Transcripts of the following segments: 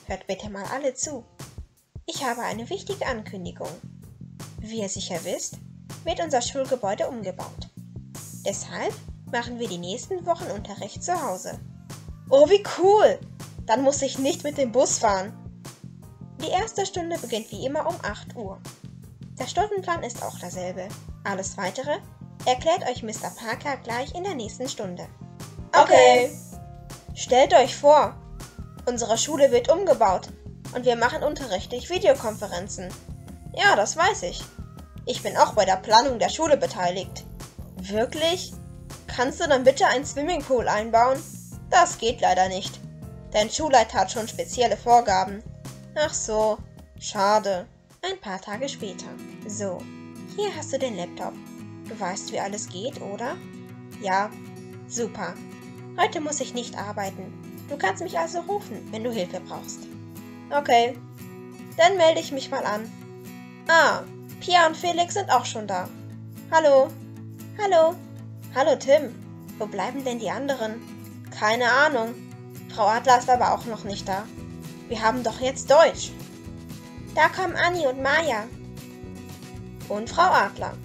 Hört bitte mal alle zu. Ich habe eine wichtige Ankündigung. Wie ihr sicher wisst, wird unser Schulgebäude umgebaut. Deshalb machen wir die nächsten Wochen Unterricht zu Hause. Oh, wie cool! Dann muss ich nicht mit dem Bus fahren. Die erste Stunde beginnt wie immer um 8 Uhr. Der Stundenplan ist auch derselbe. Alles Weitere erklärt euch Mr. Parker gleich in der nächsten Stunde. Okay. Stellt euch vor, unsere Schule wird umgebaut und wir machen Unterricht durch Videokonferenzen. Ja, das weiß ich. Ich bin auch bei der Planung der Schule beteiligt. Wirklich? Kannst du dann bitte einen Swimmingpool einbauen? Das geht leider nicht. Dein Schulleiter hat schon spezielle Vorgaben. Ach so, schade. Ein paar Tage später. So, hier hast du den Laptop. Du weißt, wie alles geht, oder? Ja, super. Heute muss ich nicht arbeiten. Du kannst mich also rufen, wenn du Hilfe brauchst. Okay, dann melde ich mich mal an. Ah, Pia und Felix sind auch schon da. Hallo. Hallo. Hallo Tim. Wo bleiben denn die anderen? Keine Ahnung. Frau Adler ist aber auch noch nicht da. Wir haben doch jetzt Deutsch. Da kommen Anni und Maja. Und Frau Adler.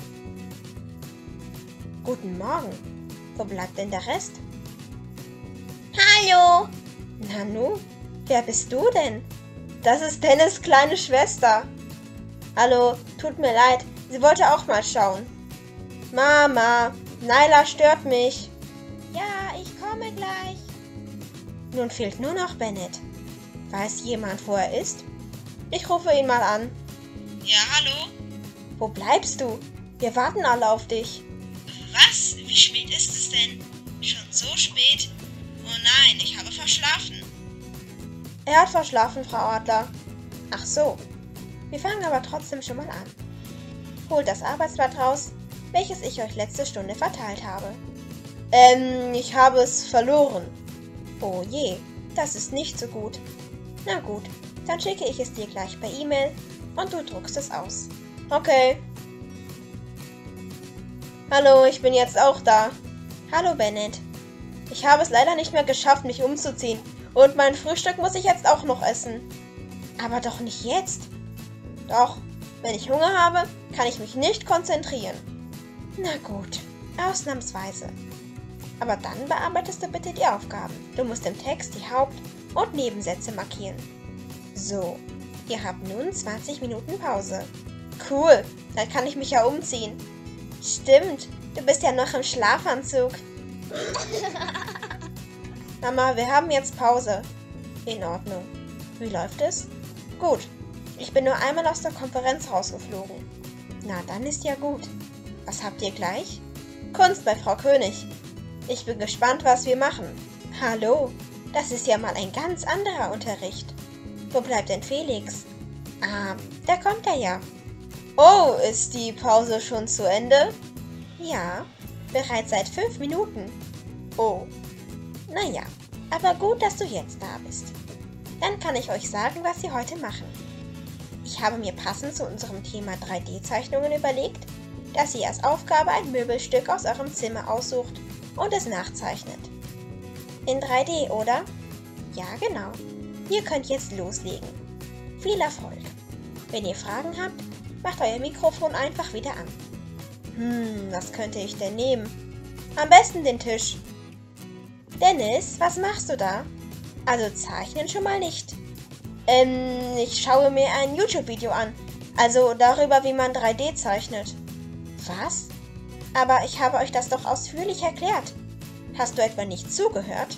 Guten Morgen. Wo bleibt denn der Rest? Hallo. Nanu, wer bist du denn? Das ist Dennis' kleine Schwester. Hallo, tut mir leid, sie wollte auch mal schauen. Mama, Naila stört mich. Ja, ich komme gleich. Nun fehlt nur noch Bennett. Weiß jemand, wo er ist? Ich rufe ihn mal an. Ja, hallo? Wo bleibst du? Wir warten alle auf dich. Was? Wie spät ist es denn? Schon so spät? Oh nein, ich habe verschlafen. Er hat verschlafen, Frau Adler. Ach so. Wir fangen aber trotzdem schon mal an. Holt das Arbeitsblatt raus, welches ich euch letzte Stunde verteilt habe. Ich habe es verloren. Oh je, das ist nicht so gut. Na gut, dann schicke ich es dir gleich per E-Mail und du druckst es aus. Okay. Hallo, ich bin jetzt auch da. Hallo, Bennett. Ich habe es leider nicht mehr geschafft, mich umzuziehen. Und mein Frühstück muss ich jetzt auch noch essen. Aber doch nicht jetzt. Doch, wenn ich Hunger habe, kann ich mich nicht konzentrieren. Na gut, ausnahmsweise. Aber dann bearbeitest du bitte die Aufgaben. Du musst im Text die Haupt- und Nebensätze markieren. So, ihr habt nun 20 Minuten Pause. Cool, dann kann ich mich ja umziehen. Stimmt, du bist ja noch im Schlafanzug. Mama, wir haben jetzt Pause. In Ordnung. Wie läuft es? Gut. Ich bin nur einmal aus der Konferenz rausgeflogen. Na, dann ist ja gut. Was habt ihr gleich? Kunst bei Frau König. Ich bin gespannt, was wir machen. Hallo, das ist ja mal ein ganz anderer Unterricht. Wo bleibt denn Felix? Ah, da kommt er ja. Oh, ist die Pause schon zu Ende? Ja, bereits seit 5 Minuten. Oh, naja, aber gut, dass du jetzt da bist. Dann kann ich euch sagen, was wir heute machen. Ich habe mir passend zu unserem Thema 3D-Zeichnungen überlegt, dass ihr als Aufgabe ein Möbelstück aus eurem Zimmer aussucht und es nachzeichnet. In 3D, oder? Ja, genau. Ihr könnt jetzt loslegen. Viel Erfolg. Wenn ihr Fragen habt, macht euer Mikrofon einfach wieder an. Was könnte ich denn nehmen? Am besten den Tisch. Dennis, was machst du da? Also zeichnen schon mal nicht. Ich schaue mir ein YouTube-Video an. Also darüber, wie man 3D zeichnet. Was? Aber ich habe euch das doch ausführlich erklärt. Hast du etwa nicht zugehört?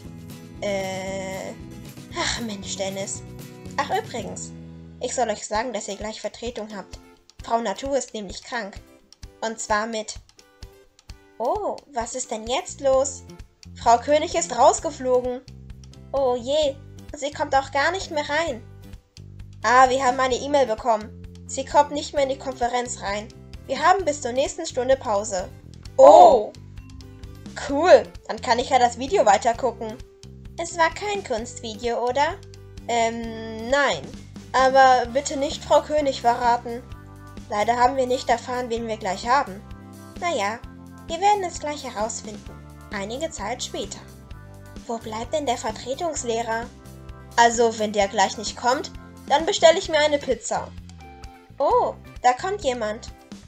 Ach Mensch, Dennis. Ach übrigens, ich soll euch sagen, dass ihr gleich Vertretung habt. Frau Natur ist nämlich krank. Und zwar mit... Oh, was ist denn jetzt los? Frau König ist rausgeflogen. Oh je, sie kommt auch gar nicht mehr rein. Ah, wir haben eine E-Mail bekommen. Sie kommt nicht mehr in die Konferenz rein. Wir haben bis zur nächsten Stunde Pause. Oh! Cool, dann kann ich ja das Video weitergucken. Es war kein Kunstvideo, oder? Nein. Aber bitte nicht Frau König verraten. Leider haben wir nicht erfahren, wen wir gleich haben. Naja, wir werden es gleich herausfinden. Einige Zeit später. Wo bleibt denn der Vertretungslehrer? Also, wenn der gleich nicht kommt, dann bestelle ich mir eine Pizza. Oh, da kommt jemand.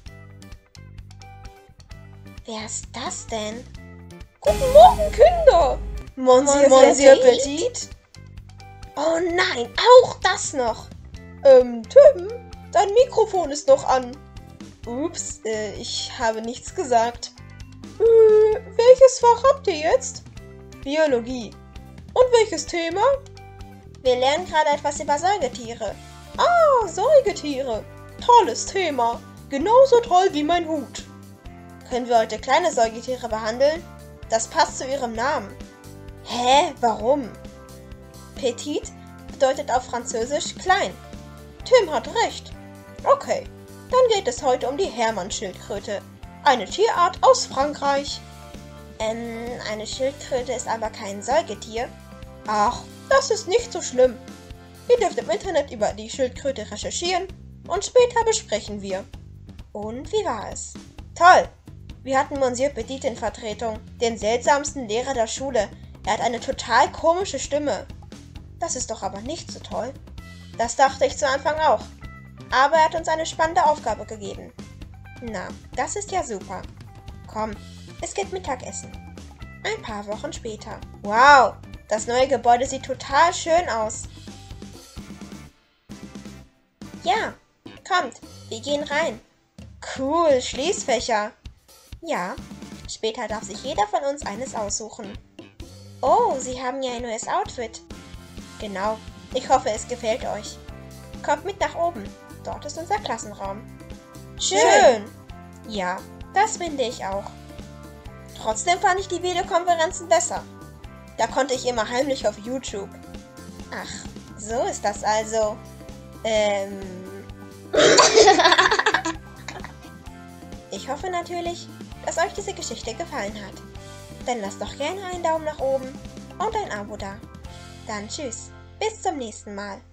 Wer ist das denn? Guten Morgen, Kinder! Monsieur Petit? Oh nein, auch das noch! Tim, dein Mikrofon ist noch an. Ups, ich habe nichts gesagt. Welches Fach habt ihr jetzt? Biologie. Und welches Thema? Wir lernen gerade etwas über Säugetiere. Ah, Säugetiere. Tolles Thema. Genauso toll wie mein Hut. Können wir heute kleine Säugetiere behandeln? Das passt zu ihrem Namen. Hä, warum? Petit bedeutet auf Französisch klein. Tim hat recht. Okay, dann geht es heute um die Hermann-Schildkröte. Eine Tierart aus Frankreich. Eine Schildkröte ist aber kein Säugetier. Ach, das ist nicht so schlimm. Ihr dürft im Internet über die Schildkröte recherchieren und später besprechen wir. Und wie war es? Toll! Wir hatten Monsieur Petit in Vertretung, den seltsamsten Lehrer der Schule. Er hat eine total komische Stimme. Das ist doch aber nicht so toll. Das dachte ich zu Anfang auch. Aber er hat uns eine spannende Aufgabe gegeben. Na, das ist ja super. Komm, es gibt Mittagessen. Ein paar Wochen später. Wow, das neue Gebäude sieht total schön aus. Ja, kommt, wir gehen rein. Cool, Schließfächer. Ja, später darf sich jeder von uns eines aussuchen. Oh, Sie haben ja ein neues Outfit. Genau, ich hoffe, es gefällt euch. Kommt mit nach oben, dort ist unser Klassenraum. Schön! Ja, das finde ich auch. Trotzdem fand ich die Videokonferenzen besser. Da konnte ich immer heimlich auf YouTube. Ach, so ist das also. Ich hoffe natürlich, dass euch diese Geschichte gefallen hat. Dann lasst doch gerne einen Daumen nach oben und ein Abo da. Dann tschüss, bis zum nächsten Mal.